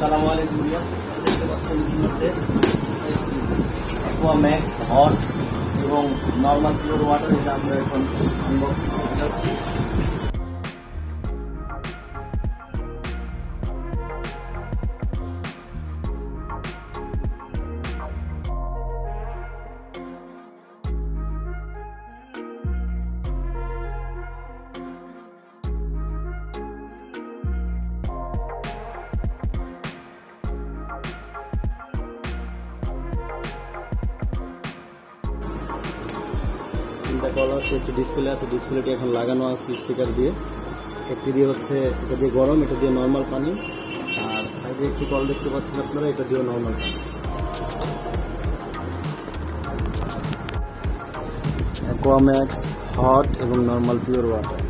আসসালামু আলাইকুম ভিউয়ার্স, দেখতে পাচ্ছেন ভিডিওতে অ্যাকোয়া ম্যাক্স হট এবং নরমাল পিওর ওয়াটার, এটা আমরা এখন আনবক্সিং করতে যাচ্ছি। তিনটা কলার আছে, একটি ডিসপ্লে আছে, ডিসপ্লেটি এখন লাগানো আছে স্টিকার দিয়ে। একটি দিয়ে হচ্ছে এটা দিয়ে গরম, এটা দিয়ে নর্মাল পানি, আর সাইডে একটি কল দেখতে পাচ্ছেন আপনারা, এটা দিয়ে নর্মাল পানি। অ্যাকোয়া ম্যাক্স হট এবং নর্মাল পিওর ওয়াটার।